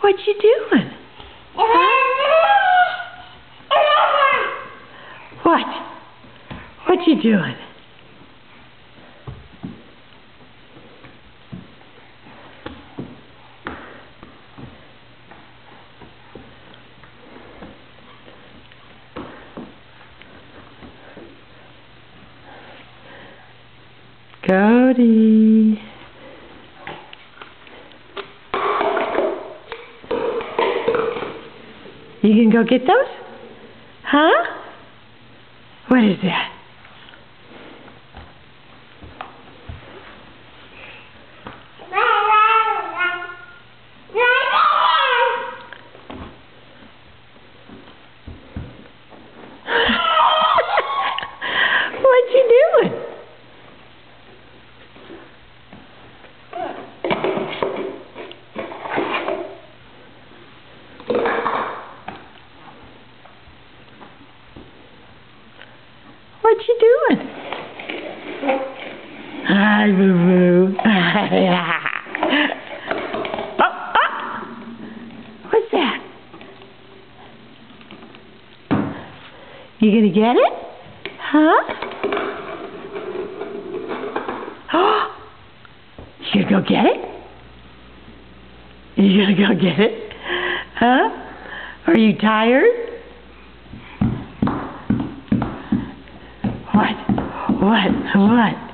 What you doing? What? What you doing? Kody. You can go get those? Huh? What is that? What you doing? What you doing? Hi, boo-boo. Oh, oh. What's that? You gonna get it? Huh? Oh, you gonna go get it? You gonna go get it? Huh? Are you tired? What? What?